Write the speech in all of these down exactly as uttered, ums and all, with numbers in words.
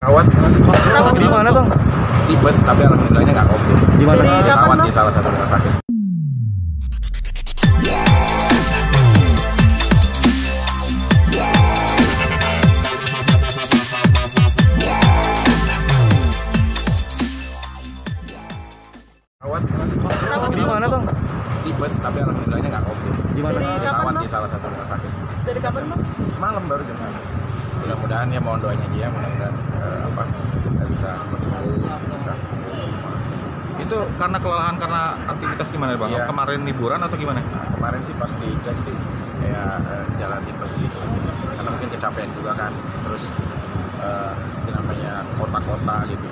Rawat Di mana bang? tipes, tapi alhamdulillahnya nggak covid. Di mana? Dirawat di salah satu rumah sakit. Rawat Di mana bang? tipes, tapi alhamdulillahnya nggak covid. Di mana? Dirawat di salah satu rumah sakit. Dari kapan bang? Semalam baru jam satu. Mudah-mudahan ya, mohon doanya dia, mudah-mudahan eh, apa kita bisa cepat sembuh. Kita sembuh. Itu karena kelelahan karena aktivitas gimana bang? Iya. Kemarin liburan atau gimana? Nah, kemarin sih pas dicek sih kayak eh, jalan tipes gitu, karena mungkin kecapean juga kan, terus eh, ini namanya kota-kota gitu.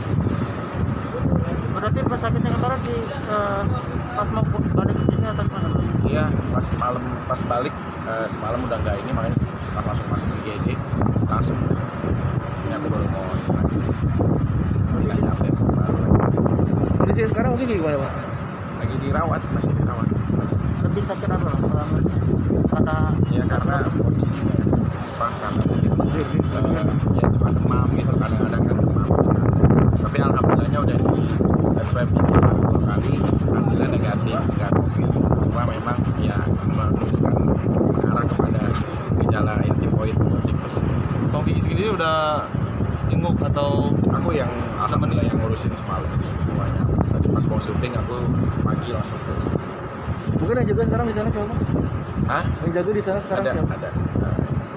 Berarti pas sakitnya kemarin di eh, pas mau balik ke sini atau gimana bang? Iya, pas malam pas balik eh, semalam udah nggak ini, makanya setelah langsung masuk I G D langsung ini aku baru mau ini lagi. Nggak nyampe, baru lagi. Kondisi sekarang mungkin gimana bang? Lagi dirawat, masih dirawat. Lebih sakit apa bang? Selama pada Ya karena kondisinya apa, karena mungkin eh, ya suka demam gitu, kadang-kadang kan demam suka ada. Tapi alhamdulillahnya udah di swab P C R dua kali, hasilnya negatif, nggak covid. Cuma memang ya menunjukkan mengarah kepada gejala yang tipoid tipes. Bang Vicky sendiri udah jenguk atau Aku yang alhamdulillah yang ngurusin semalam ini semuanya. Tadi pas mau syuting aku pagi langsung ke studio. Mungkin yang jaga sekarang di sana siapa? Hah? Yang jaga di sana sekarang Ada, siapa? ada. Nah,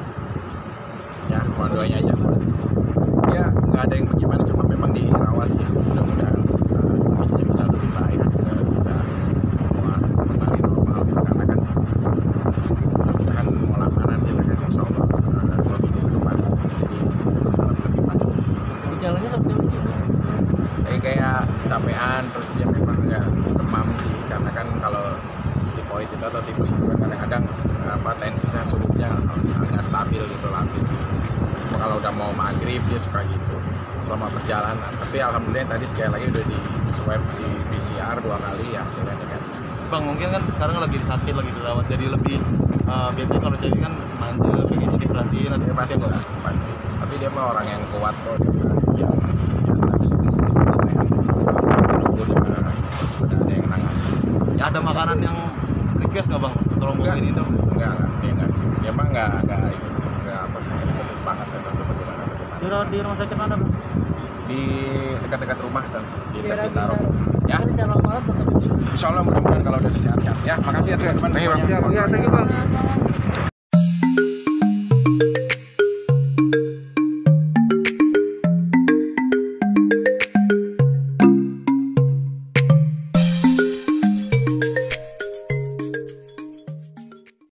ya, mohon doanya aja. Ya, nggak ada yang bagaimana, cuma memang dirawat sih. Mudah-mudahan uh, kondisinya bisa lebih baik, uh, bisa semua kembali normal gitu. Karena kan mudah-mudahan mau lamaran kita kan insya Allah uh, dua minggu ke depan. Jadi mudah-mudahan lebih baik sih. gejalanya seperti apa? Kayak kayak capean, terus dia memang agak demam sih, karena kan kalau tipoid itu atau tipes itu kan kadang-kadang apa tensinya, suhunya agak stabil gitu, labil. Cuma kalau udah mau maghrib dia suka gitu selama perjalanan. Tapi alhamdulillah tadi sekali lagi udah di swab di P C R dua kali, ya hasilnya negatif. bang mungkin kan sekarang lagi sakit lagi dirawat jadi lebih uh, biasanya kalau cewek kan manja pengen jadi perhatiin atau Ya, seperti pasti apa? lah, pasti. Tapi dia mah orang yang kuat kok, dia mah yang biasa habis syuting seperti saya. Udah udah ada yang nangani. Ya, ada makanan yang request nggak bang? Tolong Enggak. bawain ini dong. Enggak, enggak, dia enggak sih. Dia mah enggak enggak ini, enggak apa, penting banget atau bagaimana bagaimana. Dirawat di rumah sakit mana bang? Di dekat-dekat rumah sana, di dekat Daerah Bintaro. Ya, Tapi jangan malam tetap. insya Allah mudah-mudahan kalau udah disehatkan. Ya, makasih ya teman-teman Thank you, Bang. semuanya. Ya, thank you bang.